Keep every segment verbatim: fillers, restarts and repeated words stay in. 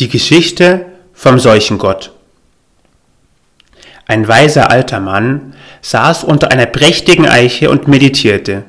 Die Geschichte vom Seuchengott. Ein weiser alter Mann saß unter einer prächtigen Eiche und meditierte.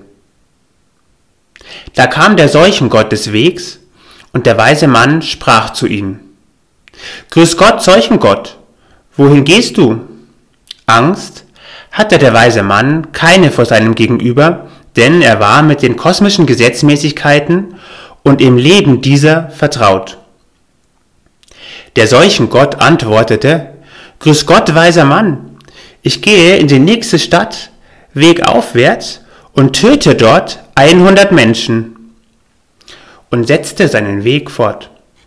Da kam der Seuchengott des Wegs, und der weise Mann sprach zu ihm: »Grüß Gott, Seuchengott, wohin gehst du?« Angst hatte der weise Mann keine vor seinem Gegenüber, denn er war mit den kosmischen Gesetzmäßigkeiten und im Leben dieser vertraut. Der Seuchengott antwortete: »Grüß Gott, weiser Mann, ich gehe in die nächste Stadt, wegaufwärts, und töte dort hundert Menschen«, und setzte seinen Weg fort.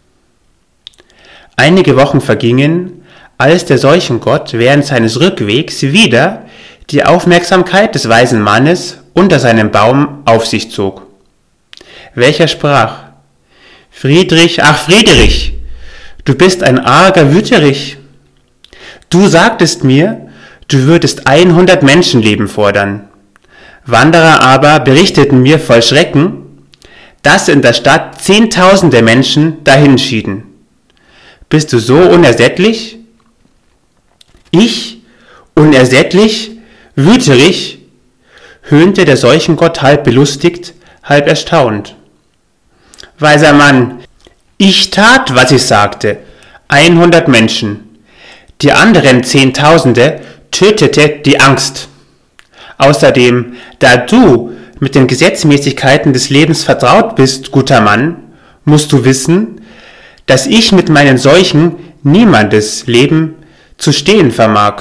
Einige Wochen vergingen, als der Seuchengott während seines Rückwegs wieder die Aufmerksamkeit des weisen Mannes unter seinem Baum auf sich zog, welcher sprach: »Friedrich, ach Friedrich, du bist ein arger Wüterich. Du sagtest mir, du würdest hundert Menschenleben fordern. Wanderer aber berichteten mir voll Schrecken, dass in der Stadt Zehntausende Menschen dahinschieden. Bist du so unersättlich?« »Ich? Unersättlich? Wüterich?«, höhnte der Seuchengott halb belustigt, halb erstaunt. »Weiser Mann, ich tat, was ich sagte, hundert Menschen. Die anderen Zehntausende tötete die Angst. Außerdem, da du mit den Gesetzmäßigkeiten des Lebens vertraut bist, guter Mann, musst du wissen, dass ich mit meinen Seuchen niemandes Leben zu stehen vermag.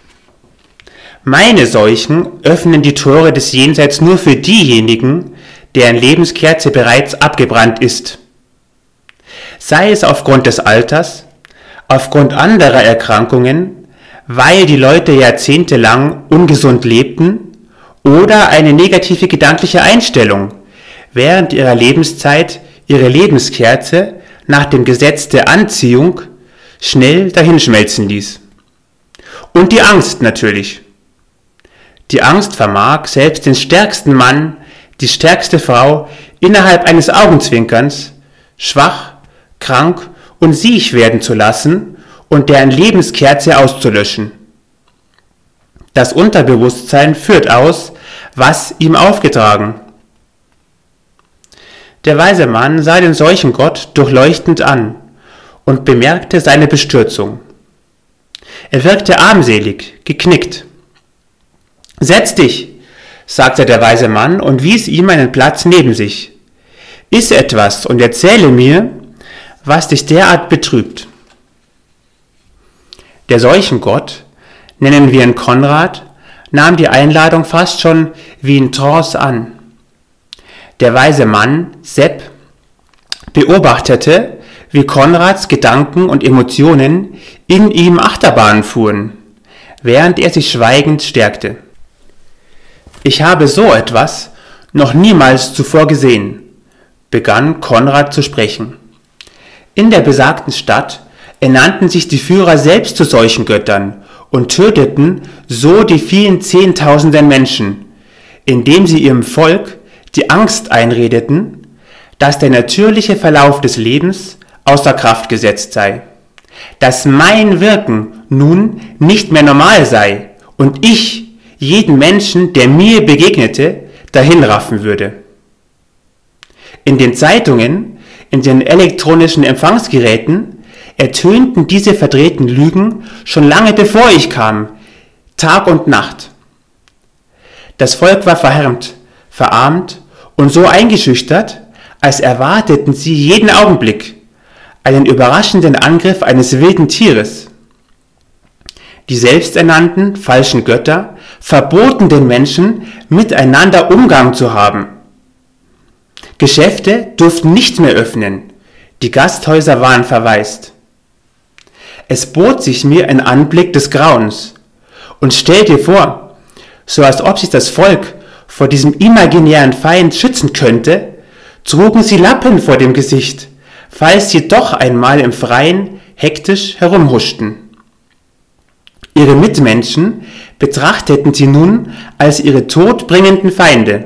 Meine Seuchen öffnen die Tore des Jenseits nur für diejenigen, deren Lebenskerze bereits abgebrannt ist. Sei es aufgrund des Alters, aufgrund anderer Erkrankungen, weil die Leute jahrzehntelang ungesund lebten, oder eine negative gedankliche Einstellung, während ihrer Lebenszeit ihre Lebenskerze nach dem Gesetz der Anziehung schnell dahinschmelzen ließ. Und die Angst natürlich. Die Angst vermag selbst den stärksten Mann, die stärkste Frau innerhalb eines Augenzwinkerns schwach, krank und siech werden zu lassen und deren Lebenskerze auszulöschen. Das Unterbewusstsein führt aus, was ihm aufgetragen. Der weise Mann sah den Seuchengott durchleuchtend an und bemerkte seine Bestürzung. Er wirkte armselig, geknickt. »Setz dich«, sagte der weise Mann und wies ihm einen Platz neben sich. »Iss etwas und erzähle mir, was dich derart betrübt.« Der Seuchengott, nennen wir ihn Konrad, nahm die Einladung fast schon wie in Trance an. Der weise Mann, Sepp, beobachtete, wie Konrads Gedanken und Emotionen in ihm Achterbahn fuhren, während er sich schweigend stärkte. »Ich habe so etwas noch niemals zuvor gesehen«, begann Konrad zu sprechen. »In der besagten Stadt ernannten sich die Führer selbst zu solchen Göttern und töteten so die vielen Zehntausenden Menschen, indem sie ihrem Volk die Angst einredeten, dass der natürliche Verlauf des Lebens außer Kraft gesetzt sei, dass mein Wirken nun nicht mehr normal sei und ich jeden Menschen, der mir begegnete, dahinraffen würde. In den Zeitungen, in den elektronischen Empfangsgeräten ertönten diese verdrehten Lügen schon lange bevor ich kam, Tag und Nacht. Das Volk war verhärmt, verarmt und so eingeschüchtert, als erwarteten sie jeden Augenblick einen überraschenden Angriff eines wilden Tieres. Die selbsternannten falschen Götter verboten den Menschen, miteinander Umgang zu haben. Geschäfte durften nicht mehr öffnen, die Gasthäuser waren verwaist. Es bot sich mir ein Anblick des Grauens, und stell dir vor, so als ob sich das Volk vor diesem imaginären Feind schützen könnte, trugen sie Lappen vor dem Gesicht, falls sie doch einmal im Freien hektisch herumhuschten. Ihre Mitmenschen betrachteten sie nun als ihre todbringenden Feinde.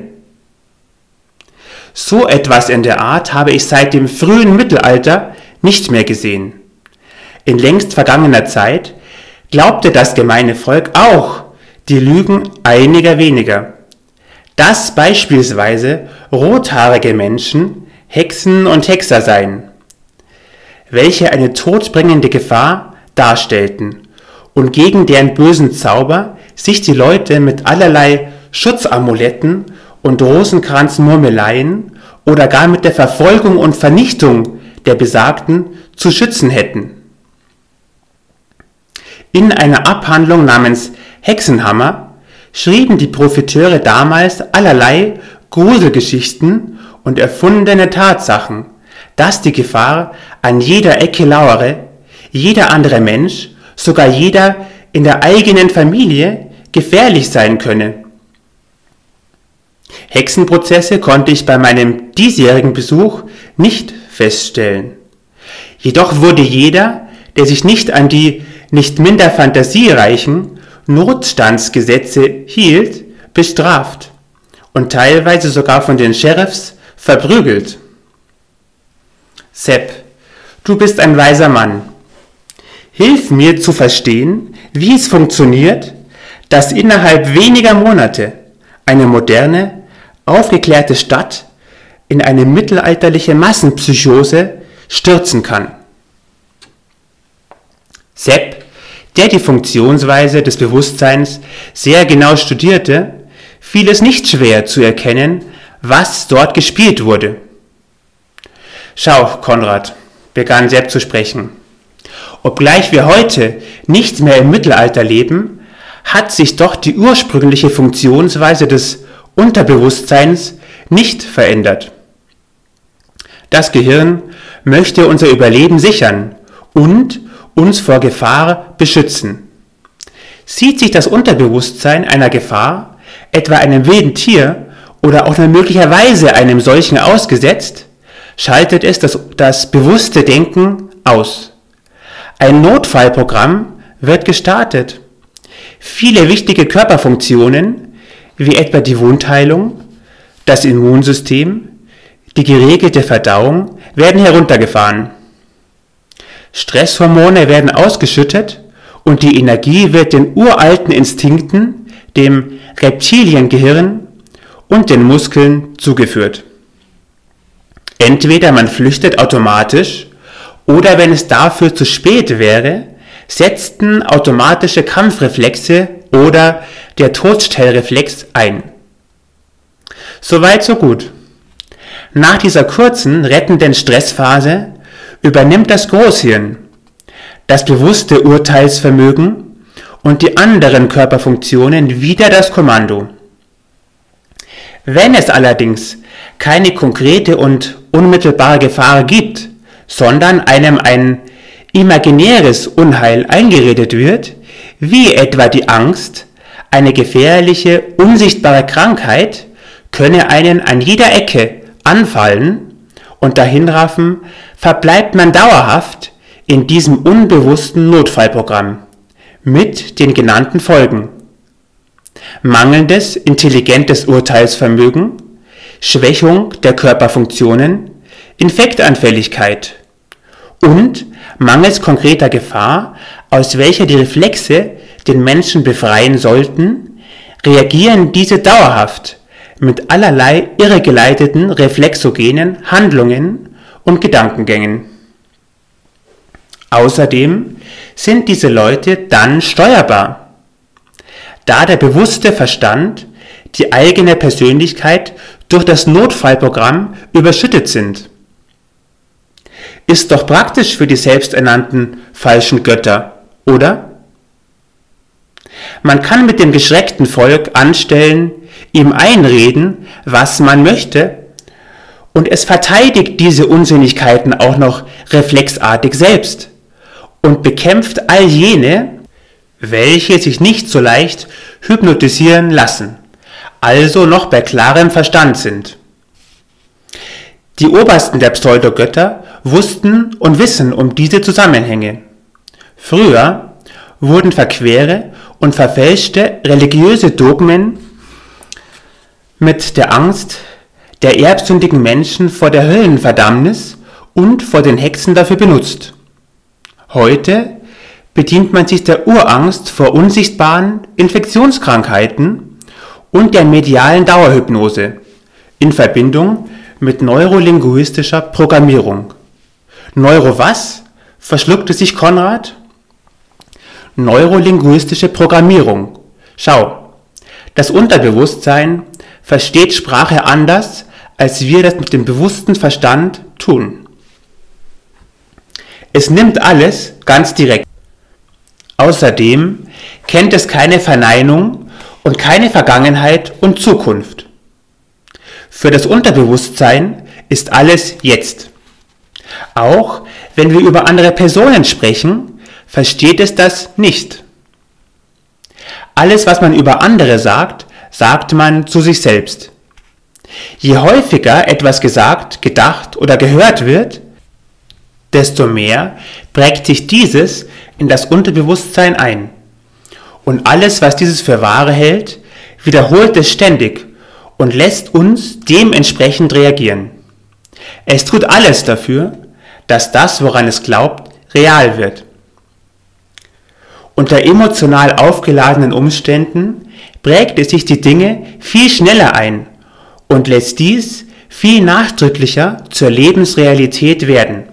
So etwas in der Art habe ich seit dem frühen Mittelalter nicht mehr gesehen. in längst vergangener Zeit glaubte das gemeine Volk auch die Lügen einiger weniger, dass beispielsweise rothaarige Menschen Hexen und Hexer seien, welche eine todbringende Gefahr darstellten und gegen deren bösen Zauber sich die Leute mit allerlei Schutzamuletten und Rosenkranzmurmeleien oder gar mit der Verfolgung und Vernichtung der Besagten zu schützen hätten. In einer Abhandlung namens Hexenhammer schrieben die Profiteure damals allerlei Gruselgeschichten und erfundene Tatsachen, dass die Gefahr an jeder Ecke lauere, jeder andere Mensch, sogar jeder in der eigenen Familie gefährlich sein könne. Hexenprozesse konnte ich bei meinem diesjährigen Besuch nicht feststellen. Jedoch wurde jeder, der sich nicht an die nicht minder fantasiereichen Notstandsgesetze hielt, bestraft und teilweise sogar von den Sheriffs verprügelt. Sepp, du bist ein weiser Mann. Hilf mir zu verstehen, wie es funktioniert, dass innerhalb weniger Monate eine moderne, aufgeklärte Stadt in eine mittelalterliche Massenpsychose stürzen kann. Sepp, der die Funktionsweise des Bewusstseins sehr genau studierte, fiel es nicht schwer zu erkennen, was dort gespielt wurde. Schau, Konrad, begann Sepp zu sprechen, obgleich wir heute nicht mehr im Mittelalter leben, hat sich doch die ursprüngliche Funktionsweise des Unterbewusstseins nicht verändert. Das Gehirn möchte unser Überleben sichern und uns vor Gefahr beschützen. Sieht sich das Unterbewusstsein einer Gefahr, etwa einem wilden Tier oder auch nur möglicherweise einem solchen ausgesetzt, schaltet es das, das bewusste Denken aus. Ein Notfallprogramm wird gestartet. Viele wichtige Körperfunktionen, wie etwa die Wundheilung, das Immunsystem, die geregelte Verdauung, werden heruntergefahren. Stresshormone werden ausgeschüttet und die Energie wird den uralten Instinkten, dem Reptiliengehirn und den Muskeln zugeführt. Entweder man flüchtet automatisch oder wenn es dafür zu spät wäre, setzten automatische Kampfreflexe oder der Todstellreflex ein. Soweit so gut. Nach dieser kurzen, rettenden Stressphase übernimmt das Großhirn, das bewusste Urteilsvermögen und die anderen Körperfunktionen wieder das Kommando. Wenn es allerdings keine konkrete und unmittelbare Gefahr gibt, sondern einem ein imaginäres Unheil eingeredet wird, wie etwa die Angst, eine gefährliche, unsichtbare Krankheit könne einen an jeder Ecke anfallen und dahinraffen, verbleibt man dauerhaft in diesem unbewussten Notfallprogramm mit den genannten Folgen: mangelndes intelligentes Urteilsvermögen, Schwächung der Körperfunktionen, Infektanfälligkeit und mangels konkreter Gefahr, aus welcher die Reflexe den Menschen befreien sollten, reagieren diese dauerhaft mit allerlei irregeleiteten reflexogenen Handlungen und Gedankengängen. Außerdem sind diese Leute dann steuerbar, da der bewusste Verstand, die eigene Persönlichkeit durch das Notfallprogramm überschüttet sind. Ist doch praktisch für die selbsternannten falschen Götter, oder? Man kann mit dem geschreckten Volk anstellen, ihm einreden, was man möchte, und es verteidigt diese Unsinnigkeiten auch noch reflexartig selbst und bekämpft all jene, welche sich nicht so leicht hypnotisieren lassen, also noch bei klarem Verstand sind. Die Obersten der Pseudogötter wussten und wissen um diese Zusammenhänge. Früher wurden verquere und verfälschte religiöse Dogmen mit der Angst der erbsündigen Menschen vor der Höllenverdammnis und vor den Hexen dafür benutzt. Heute bedient man sich der Urangst vor unsichtbaren Infektionskrankheiten und der medialen Dauerhypnose in Verbindung mit neurolinguistischer Programmierung. Neuro was? Verschluckte sich Konrad. Neurolinguistische Programmierung. Schau, das Unterbewusstsein versteht Sprache anders, als wir das mit dem bewussten Verstand tun. Es nimmt alles ganz direkt. Außerdem kennt es keine Verneinung und keine Vergangenheit und Zukunft. Für das Unterbewusstsein ist alles jetzt. Auch wenn wir über andere Personen sprechen, versteht es das nicht. Alles, was man über andere sagt, sagt man zu sich selbst. Je häufiger etwas gesagt, gedacht oder gehört wird, desto mehr prägt sich dieses in das Unterbewusstsein ein. Und alles, was dieses für wahr hält, wiederholt es ständig und lässt uns dementsprechend reagieren. Es tut alles dafür, dass das, woran es glaubt, real wird. Unter emotional aufgeladenen Umständen prägt es sich die Dinge viel schneller ein und lässt dies viel nachdrücklicher zur Lebensrealität werden.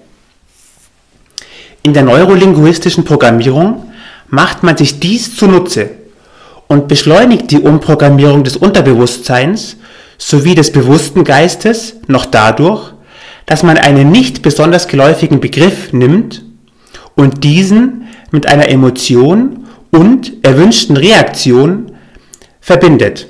In der neurolinguistischen Programmierung macht man sich dies zunutze und beschleunigt die Umprogrammierung des Unterbewusstseins sowie des bewussten Geistes noch dadurch, dass man einen nicht besonders geläufigen Begriff nimmt und diesen mit einer Emotion und erwünschten Reaktion verbindet.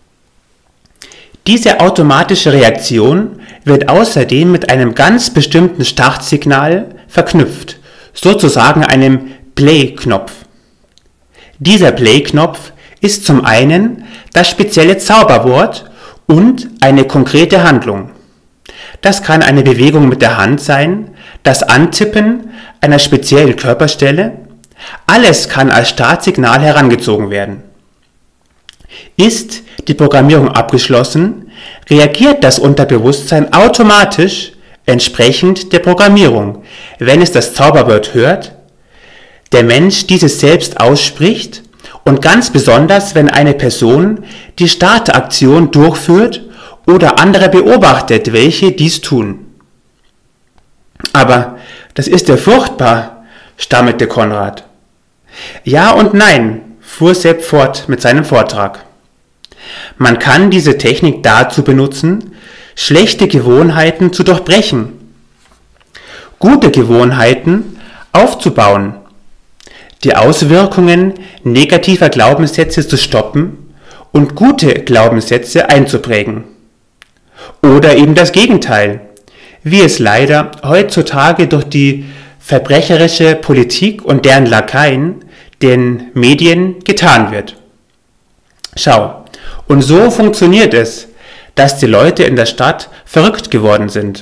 Diese automatische Reaktion wird außerdem mit einem ganz bestimmten Startsignal verknüpft, sozusagen einem Play-Knopf. Dieser Play-Knopf ist zum einen das spezielle Zauberwort und eine konkrete Handlung. Das kann eine Bewegung mit der Hand sein, das Antippen einer speziellen Körperstelle. Alles kann als Startsignal herangezogen werden. Ist die Programmierung abgeschlossen, reagiert das Unterbewusstsein automatisch entsprechend der Programmierung, wenn es das Zauberwort hört, der Mensch dieses selbst ausspricht und ganz besonders, wenn eine Person die Startaktion durchführt oder andere beobachtet, welche dies tun. Aber das ist ja furchtbar, stammelte Konrad. Ja und nein, fuhr Sepp fort mit seinem Vortrag. Man kann diese Technik dazu benutzen, schlechte Gewohnheiten zu durchbrechen, gute Gewohnheiten aufzubauen, die Auswirkungen negativer Glaubenssätze zu stoppen und gute Glaubenssätze einzuprägen. Oder eben das Gegenteil, wie es leider heutzutage durch die verbrecherische Politik und deren Lakaien, den Medien, getan wird. Schau, und so funktioniert es, dass die Leute in der Stadt verrückt geworden sind.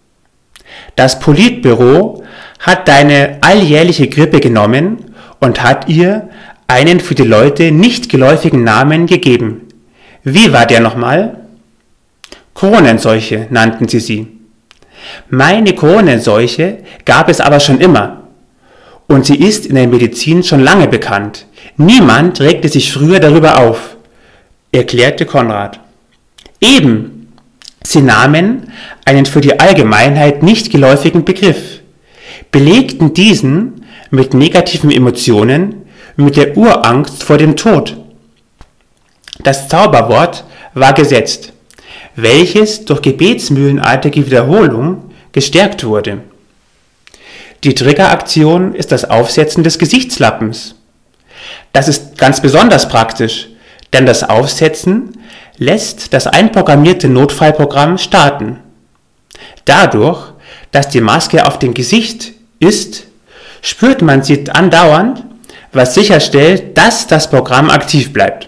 Das Politbüro hat deine alljährliche Grippe genommen und hat ihr einen für die Leute nicht geläufigen Namen gegeben. Wie war der nochmal? Kronenseuche nannten sie sie. Meine Kronenseuche gab es aber schon immer. Und sie ist in der Medizin schon lange bekannt. Niemand regte sich früher darüber auf, erklärte Konrad. Eben, sie nahmen einen für die Allgemeinheit nicht geläufigen Begriff, belegten diesen mit negativen Emotionen, mit der Urangst vor dem Tod. Das Zauberwort war gesetzt, welches durch gebetsmühlenartige Wiederholung gestärkt wurde. Die Triggeraktion ist das Aufsetzen des Gesichtslappens. Das ist ganz besonders praktisch, denn das Aufsetzen lässt das einprogrammierte Notfallprogramm starten. Dadurch, dass die Maske auf dem Gesicht ist, spürt man sie andauernd, was sicherstellt, dass das Programm aktiv bleibt.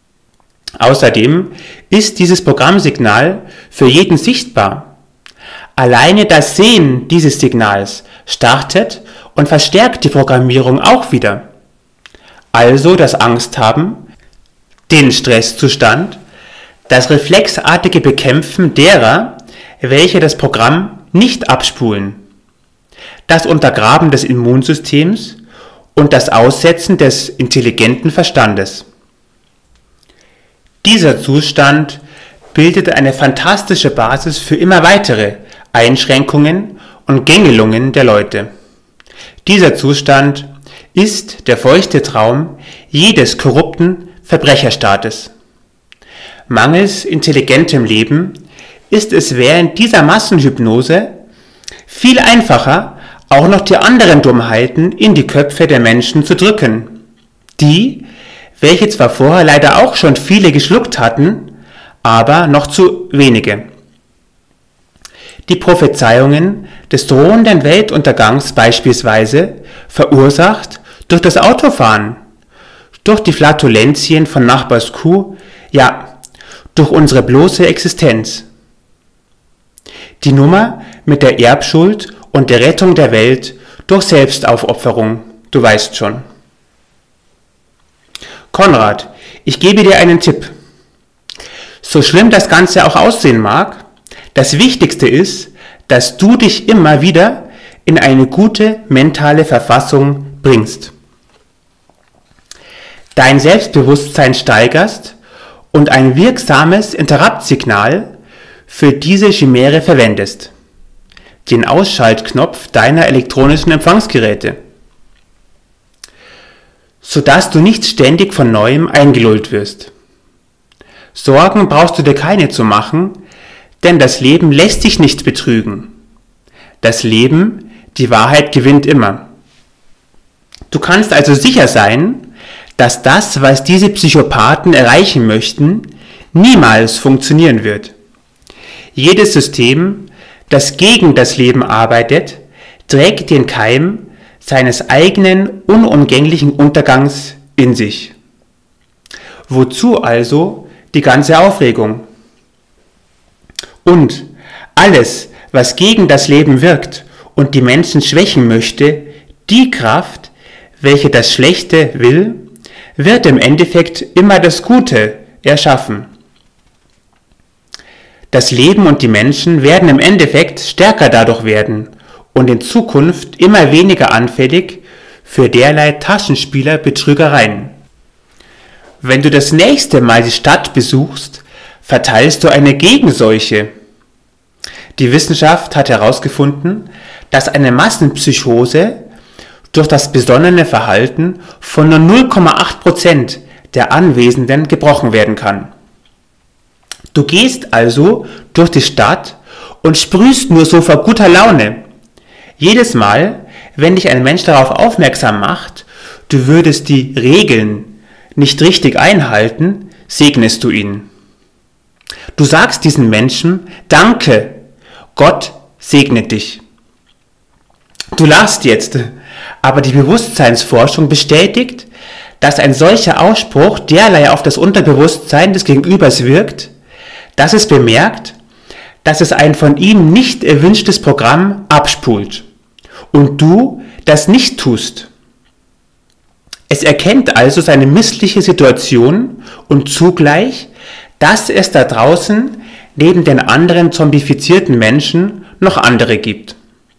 Außerdem ist dieses Programmsignal für jeden sichtbar. Alleine das Sehen dieses Signals startet und verstärkt die Programmierung auch wieder. Also das Angsthaben, den Stresszustand, das reflexartige Bekämpfen derer, welche das Programm nicht abspulen. das Untergraben des Immunsystems und das Aussetzen des intelligenten Verstandes. Dieser Zustand bildete eine fantastische Basis für immer weitere Einschränkungen und Gängelungen der Leute. Dieser Zustand ist der feuchte Traum jedes korrupten Verbrecherstaates. Mangels intelligentem Leben ist es während dieser Massenhypnose viel einfacher, auch noch die anderen Dummheiten in die Köpfe der Menschen zu drücken, die, welche zwar vorher leider auch schon viele geschluckt hatten, aber noch zu wenige. Die Prophezeiungen des drohenden Weltuntergangs beispielsweise verursacht durch das Autofahren, durch die Flatulenzien von Nachbars Kuh, ja, durch unsere bloße Existenz. Die Nummer mit der Erbschuld und der Rettung der Welt durch Selbstaufopferung, du weißt schon. Konrad, ich gebe dir einen Tipp. So schlimm das Ganze auch aussehen mag, das Wichtigste ist, dass du dich immer wieder in eine gute mentale Verfassung bringst. Dein Selbstbewusstsein steigerst und ein wirksames Interrupt-Signal für diese Chimäre verwendest. Den Ausschaltknopf deiner elektronischen Empfangsgeräte, sodass du nicht ständig von Neuem eingelullt wirst. Sorgen brauchst du dir keine zu machen, denn das Leben lässt dich nicht betrügen. Das Leben, die Wahrheit gewinnt immer. Du kannst also sicher sein, dass das, was diese Psychopathen erreichen möchten, niemals funktionieren wird. Jedes System, das gegen das Leben arbeitet, trägt den Keim seines eigenen unumgänglichen Untergangs in sich. Wozu also die ganze Aufregung? Und alles, was gegen das Leben wirkt und die Menschen schwächen möchte, die Kraft, welche das Schlechte will, wird im Endeffekt immer das Gute erschaffen. Das Leben und die Menschen werden im Endeffekt stärker dadurch werden und in Zukunft immer weniger anfällig für derlei Taschenspieler-Betrügereien. Wenn du das nächste Mal die Stadt besuchst, verteilst du eine Gegenseuche. Die Wissenschaft hat herausgefunden, dass eine Massenpsychose durch das besonnene Verhalten von nur null Komma acht Prozent der Anwesenden gebrochen werden kann. Du gehst also durch die Stadt und sprühst nur so vor guter Laune. Jedes Mal, wenn dich ein Mensch darauf aufmerksam macht, du würdest die Regeln nicht richtig einhalten, segnest du ihn. Du sagst diesen Menschen, danke, Gott segnet dich. Du lachst jetzt, aber die Bewusstseinsforschung bestätigt, dass ein solcher Ausspruch derlei auf das Unterbewusstsein des Gegenübers wirkt, dass es bemerkt, dass es ein von ihm nicht erwünschtes Programm abspult und du das nicht tust. Es erkennt also seine missliche Situation und zugleich, dass es da draußen neben den anderen zombifizierten Menschen noch andere gibt.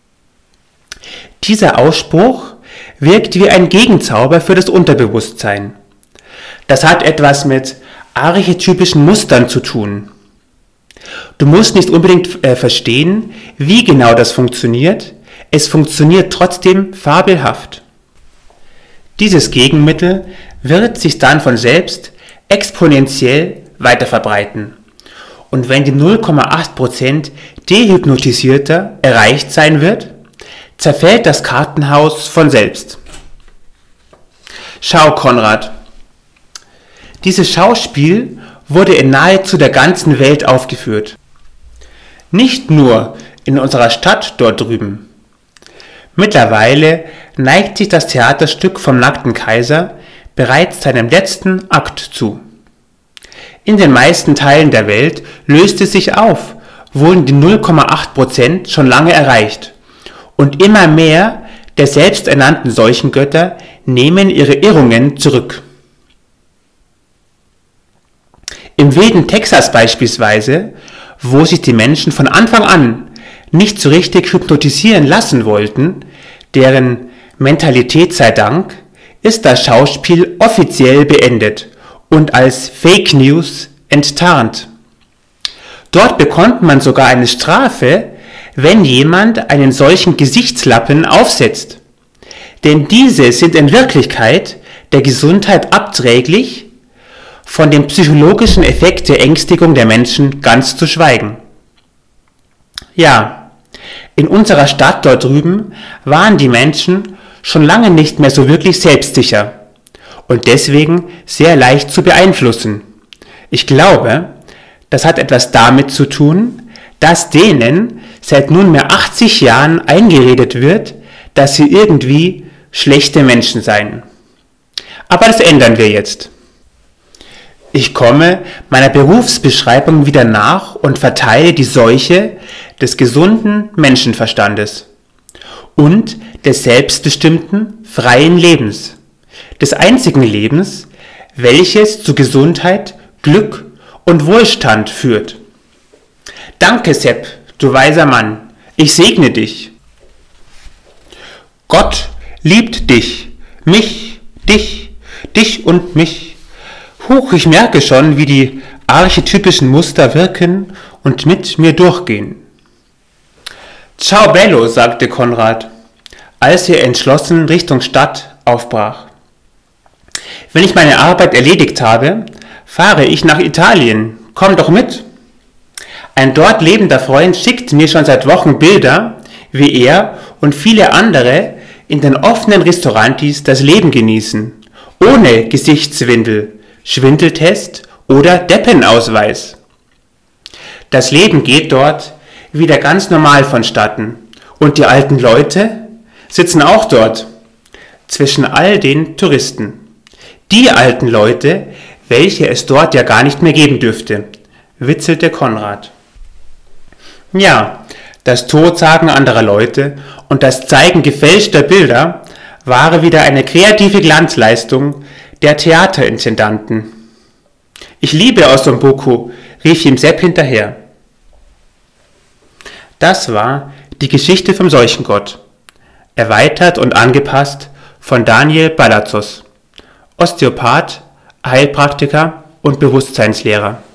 Dieser Ausspruch wirkt wie ein Gegenzauber für das Unterbewusstsein. Das hat etwas mit archetypischen Mustern zu tun. Du musst nicht unbedingt äh, verstehen, wie genau das funktioniert, es funktioniert trotzdem fabelhaft. Dieses Gegenmittel wird sich dann von selbst exponentiell weiter verbreiten. Und wenn die null Komma acht Prozent Dehypnotisierter erreicht sein wird, zerfällt das Kartenhaus von selbst. Schau, Konrad, dieses Schauspiel wurde in nahezu der ganzen Welt aufgeführt. Nicht nur in unserer Stadt dort drüben. Mittlerweile neigt sich das Theaterstück vom nackten Kaiser bereits seinem letzten Akt zu. In den meisten Teilen der Welt löst es sich auf, wurden die null Komma acht Prozent schon lange erreicht. Und immer mehr der selbsternannten Seuchengötter nehmen ihre Irrungen zurück. Im wilden Texas beispielsweise, wo sich die Menschen von Anfang an nicht so richtig hypnotisieren lassen wollten, deren Mentalität sei Dank, ist das Schauspiel offiziell beendet und als Fake News enttarnt. Dort bekommt man sogar eine Strafe, wenn jemand einen solchen Gesichtslappen aufsetzt. Denn diese sind in Wirklichkeit der Gesundheit abträglich, von dem psychologischen Effekt der Ängstigung der Menschen ganz zu schweigen. Ja, in unserer Stadt dort drüben waren die Menschen schon lange nicht mehr so wirklich selbstsicher und deswegen sehr leicht zu beeinflussen. Ich glaube, das hat etwas damit zu tun, dass denen seit nunmehr achtzig Jahren eingeredet wird, dass sie irgendwie schlechte Menschen seien. Aber das ändern wir jetzt. Ich komme meiner Berufsbeschreibung wieder nach und verteile die Seuche des gesunden Menschenverstandes und des selbstbestimmten, freien Lebens, des einzigen Lebens, welches zu Gesundheit, Glück und Wohlstand führt. Danke, Sepp, du weiser Mann, ich segne dich. Gott liebt dich, mich, dich, dich und mich. Huch, ich merke schon, wie die archetypischen Muster wirken und mit mir durchgehen. Ciao bello, sagte Konrad, als er entschlossen Richtung Stadt aufbrach. Wenn ich meine Arbeit erledigt habe, fahre ich nach Italien. Komm doch mit. Ein dort lebender Freund schickt mir schon seit Wochen Bilder, wie er und viele andere in den offenen Restaurantis das Leben genießen, ohne Gesichtswindel, Schwindeltest oder Deppenausweis. Das Leben geht dort wieder ganz normal vonstatten und die alten Leute sitzen auch dort, zwischen all den Touristen. Die alten Leute, welche es dort ja gar nicht mehr geben dürfte, witzelte Konrad. Ja, das Totsagen anderer Leute und das Zeigen gefälschter Bilder war wieder eine kreative Glanzleistung der Theaterintendanten. Ich liebe Ossobuco, rief ihm Sepp hinterher. Das war die Geschichte vom Seuchengott, erweitert und angepasst von Daniel Balazos, Osteopath, Heilpraktiker und Bewusstseinslehrer.